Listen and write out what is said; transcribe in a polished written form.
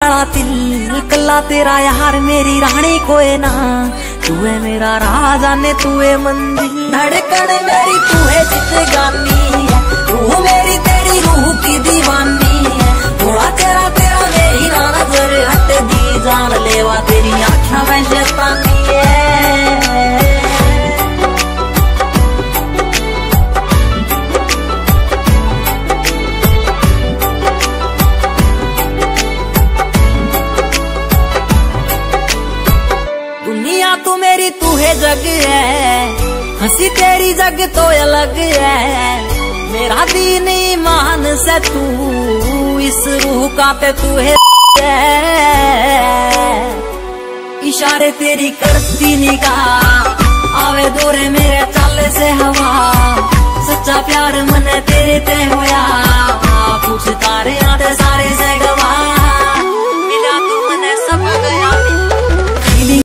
वाला दिल कल्ला तेरा यार मेरी रानी कोई ना, तू है मेरा राजा ने तू है मंदिर। धड़कन मेरी तू है जिंदगानी है, तू मेरी तेरी रूह की दीवानी है। थोड़ा तेरा तेरा मेरी ना नजर हट दी, जान लेवा तेरी आँखों में शैतानी है। दुनिया तू मेरी तू है जग है, हंसी तेरी जग तो अलग है। मेरा दीन ईमान से तू इस रूह का पे तू है। इशारे तेरी करती निगाह आवे दूरे मेरे चाले से हवा, सच्चा प्यार मन तेरे ते होया। पूछ तारे आते सारे से गवा,